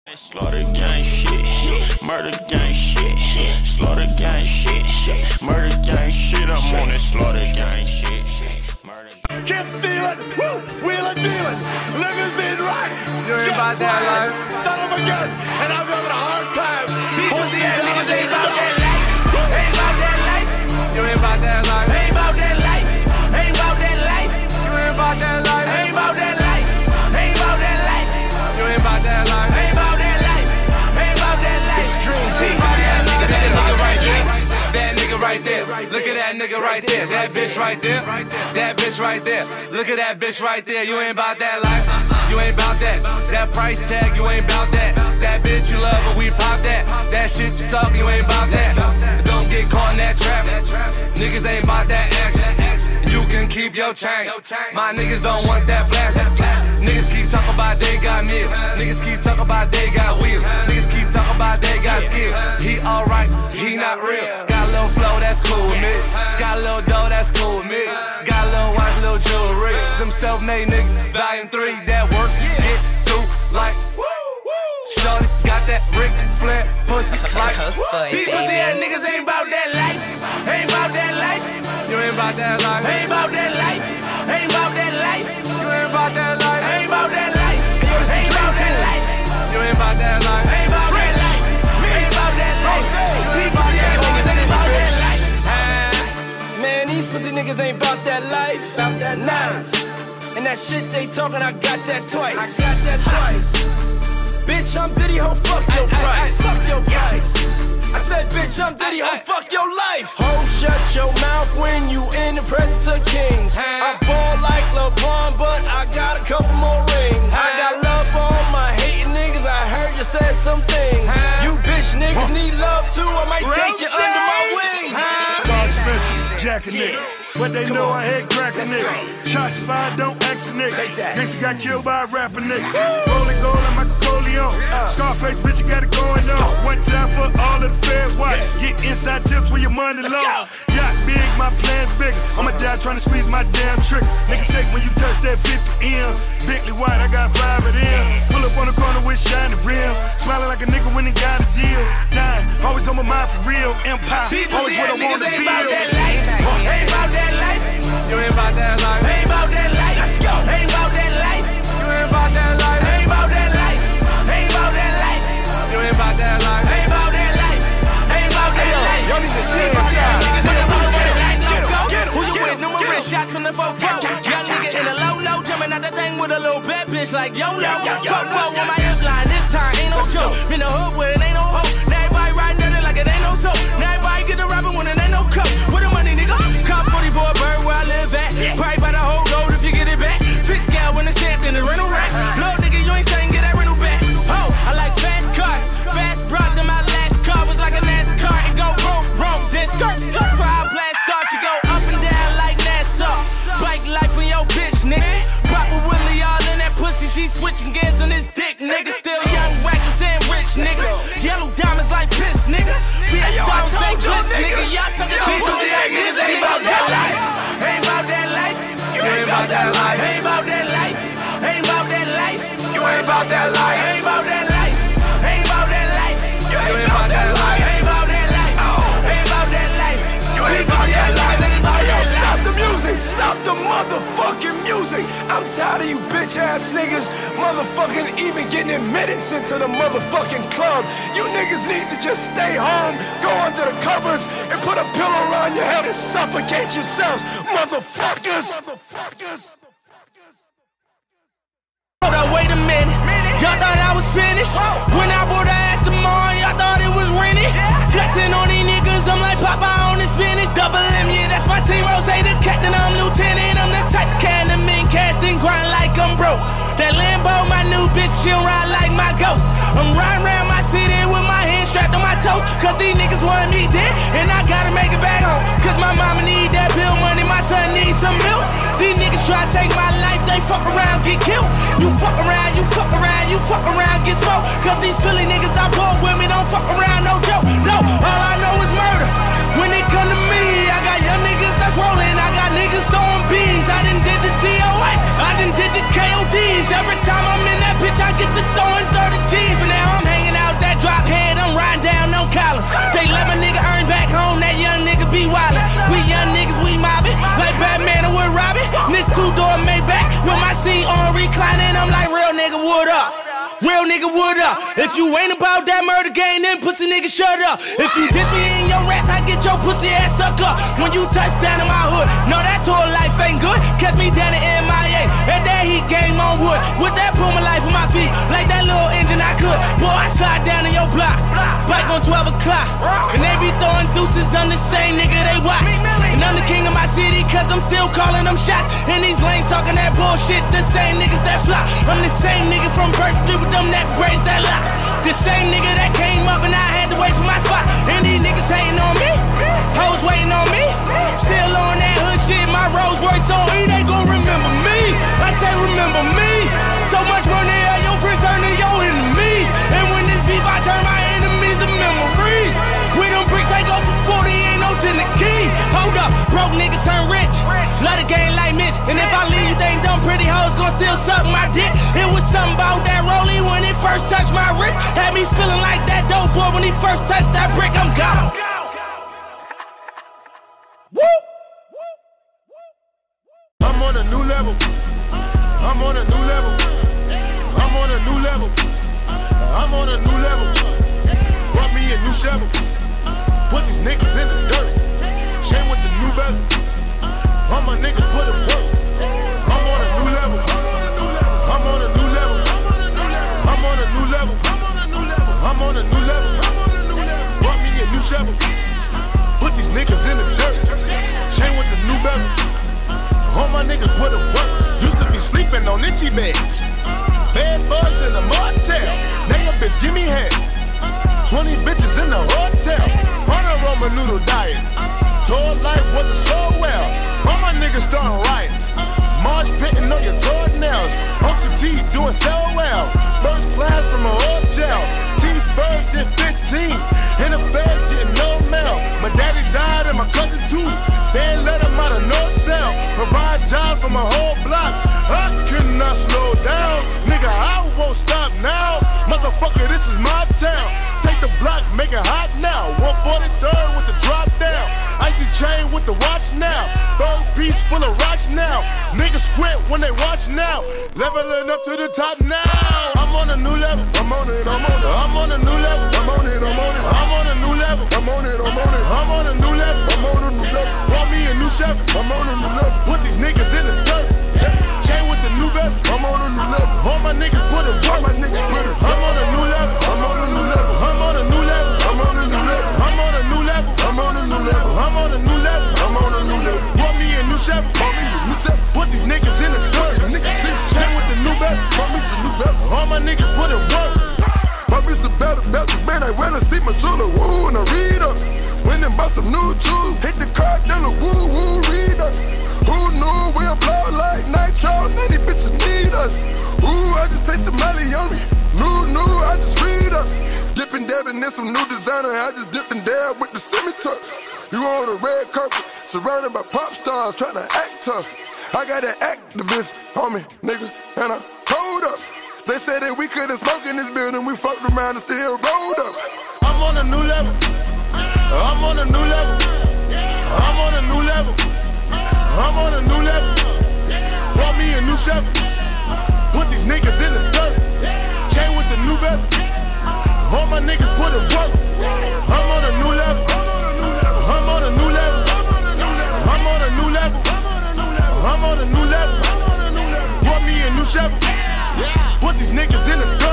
Slaughter gang shit, murder gang shit, slaughter gang shit, murder gang shit. I'm on that slaughter gang shit, murder. Can't steal it, woo, wheeling, dealing, limousine right. You ain't about that life. Son of a gun, and I'm having a hard time. These pussy ass niggas ain't about that life. Ain't about that life. You ain't about that life. Ain't about that life. Ain't about that life. You ain't about that life. Ain't about that life. Ain't about that life. You ain't about that life. Ain't about that life. Ain't about that life. It's Dream Team. That nigga right there. That nigga right there. Look at that nigga right there. That bitch right there. That bitch right there. Look at that bitch right there. You ain't about that life. You ain't about that. That price tag, you ain't about that. That bitch you love, but we pop that. That shit you talk, you ain't about that. Don't get caught in that trap. Niggas ain't about that action. You can keep your chain. My niggas don't want that blast. Niggas keep talking about they got meal. Niggas keep talking about they got wheel. Niggas keep talking about they got skill. He alright, he not real. Got a little flow, that's cool with me. Got a little dough, that's cool with me. Got a little watch, little jewelry. Them self-made niggas, volume 3, that work, get through like Shorty got that Ric Flair pussy like these pussy ass niggas ain't about that life. Ain't about that life. You ain't about that life. Ain't about that life. Ain't about that life. You ain't about that life. Ain't about that life. Ain't about that life. You ain't about that life. Ain't about that life. Ain't about that life. These pussy ass niggas ain't about that life. Man, these pussy niggas ain't about that life. About that life. And that shit they talking, I got that twice. I got that twice. Bitch, I'm Diddy, ho, fuck your price. Fuck your price. I said, bitch, I'm Diddy, ho, fuck your life. Ho, shut your mouth when you in the presence of kings. I ball like LeBron, but I got a couple more rings. I got love for all my hating niggas. I heard you said some things. You bitch niggas need love too. I might take you under my wing. Dog Spencer, Jack a nigga. But they know I head crack a nigga. Shots fired, don't ask a nigga. Gangsta got killed by a rapper nigga. Rolling gold like Michael Corleone. Scarface, bitch, you got it going on. One time for all of the feds watch. Get inside tips when your money low. Yacht big, my plan's bigger. I'ma die trying to squeeze my damn trick. Nigga shake when you touch that 50M. Bentley white, I got 5 of them. Pull up on the corner with shiny rim. Smiling like a nigga when he got a deal. Dying, always on my mind for real. Empire, always what I want to build. Ain't about that life. You ain't about that life. Ain't about that life. Let's go. Ain't about that life. You ain't about that life. Ain't about that life. Ain't about that life. You ain't about that life. Ain't about that life. Ain't about that life. Y'all need to stay inside. Who you with? Numerous shots from the 4-4. Young nigga in a low, jumping out the thing with a little bad bitch like YOLO. Fuck 4 on my hip line. This time ain't no show. In the hood where it ain't no hoe. Now everybody riding at it like it ain't no soap. Now everybody get the rapping when it ain't no cup. With the money, nigga. Cop 40 for a bird where I live at. Probably by the whole road if you get it back. Fix gal when it's stamped in the rental rack. Low nigga, you ain't staying, get that rental back. Oh, I like fast cars, fast bras, and my last car was like a NASCAR. It go boom, then skirt. For our blast start, you go up and down like NASA. Bike life for your bitch, nigga. Papa Willie all in that pussy, she switching gears on this dick, nigga. Still young, wackers and rich, nigga. Yellow diamonds like piss, nigga. Fiesta, they bliss, nigga. Y'all suckin' niggas ain't about that life. Ain't about that life. You ain't about that life. Ain't about that life. Ain't about that life. You ain't about that life. Ain't about that life. Ain't about that life. You ain't about that life. Ain't about that life. Ain't about that life. You ain't about that life. Yo, stop the music. Stop the motherfucking music. I'm tired of you bitch ass niggas motherfucking even getting admittance into the motherfucking club. You niggas need to just stay home, go under the covers, and put a pillow around your head and suffocate yourselves, motherfuckers. Hold up, wait a minute. Y'all thought I was finished? When I bought the Aston Martin, y'all thought it was rented? Flexing on these niggas, I'm like Popeye on the spinach. Double M, yeah, that's my team. Rose, the captain, I'm lieutenant. I'm the type can the men cast and grind like I'm broke. That Lambo, my new bitch, she'll ride like my ghost. I'm riding around my city with my hands strapped on my toes. Cause these niggas want me dead, and I gotta make it back home. Cause my mama need that bill money, my son needs some milk. These niggas try to take my life, they fuck around, get killed. You fuck around, you fuck around, you fuck around, get smoked. Cause these Philly niggas I pull with me don't fuck around, no joke. No, all I know is murder. When it come to me, I got young niggas that's rolling, I got niggas throwing bees. I done did the DOS, I done did the KODs. Every time I'm in that bitch, I get to throwing 30 G's, but now I'm Real nigga, what up? If you ain't about that murder game, then pussy nigga, shut up. If you dip me in your rats, I get your pussy ass stuck up. When you touch down in my hood, no, that tour life ain't good. Catch me down in MIA, at that heat game on wood. With that Puma life on my feet, like that little engine I could. Boy, I slide down in your block, bike on 12 o'clock. And they be throwing deuces on the same nigga they watch. And I'm the king of my city, cause I'm still calling them shots. And these lanes talking that bullshit, the same niggas that flop. I'm the same nigga from First Street with them that braids that lock. The same nigga that came up and I had to wait for my spot. And these niggas hating on me, hoes waiting on me. Still on that hood shit, my Rolls Royce on E, they gon' remember me. I say remember me. So much money, your friends turn to your enemies. And when this beef, I turn my enemies to memories. With them bricks, they go for 40, ain't no 10 the key. Hold up, broke nigga turn rich. Love the game like Mitch. And if I leave, you think dumb pretty hoes gon' still suck my dick. It was something about that rollie when it first touched my wrist. Had me feeling like that dope boy when he first touched that brick. I'm gone. Woo! I'm on a new level. I'm on a new level. I'm on a new level. I'm on a new level. Brought me a new shovel. Put these niggas in the dirt. Shame with the new bezel. All my niggas put in work. I'm on a new level. I'm on a new level. I'm on a new level. I'm on a new level. Brought me a new shovel. Put these niggas in the dirt. Shame with the new bezel. All my niggas put in work. Used to be sleeping on itchy beds. Bad bugs in a motel. Now your bitch give me head. 20 bitches in the hotel. On a Roman noodle diet. Tour life wasn't so well. All my niggas starting riots. Marsh pitting on your toenails. Uncle T doing so well. First class from a hotel. T-Ferg did 15. And the feds getting no mail. My daddy died and my cousin too. They ain't let him out of no cell. Provide jobs for my whole block. I cannot slow down. Nigga, I won't stop now. Motherfucker, this is my town. Take the block, make it hot now. 143rd with the drop down. Icy chain with the watch now. Third piece full of rocks now. Niggas squint when they watch now. Leveling up to the top now. I'm on a new level. I'm on it, I'm on it. I'm on a new level. I'm on it, I'm on it. I'm on a new level. I'm on it, I'm on it. I'm on a new level. I'm on a new level. Brought me a new Chevy. I'm on a new level. Put these niggas in the dirt. Chain with the new bezel. I'm on a new level. All my niggas put it work. My niggas put it. I'm on a new level. I'm on a new level. I'm on a new level. I'm on a new level. I'm on a new level. I'm on a new level. I'm on a new level. I'm on a new level. Brought me a new Chevy. Brought me a new Chevy. Put these niggas in the dirt. Chain with the new bezel. Brought me some new bezel. All my niggas put it work. Brought me some better belts, man. I went and see my jeweler. Woo, and I read up. Went and bought some new jewels. Hit the car, then the woo, woo, read up. Who knew we'll blow like nitro? Now these bitches need us. Ooh, I just taste the Molly on me. New, I just read up. Dippin' dabbing in some new designer. I just dip and dab with the semi-touch. You on a red carpet, surrounded by pop stars, trying to act tough. I got an activist on me, nigga, and I hold up. They said that we couldn't smoke in this building. We fucked around and still rolled up. I'm on a new level. I'm on a new level. I'm on a new level. I'm on a new level. Brought me a new Chevy. Put these niggas in the dirt. Chain with the new bezel. All my niggas put in work. I'm on a new level. I'm on a new level. I'm on a new level. I'm on a new level. Brought me a new Chevy. Put these niggas in the dirt.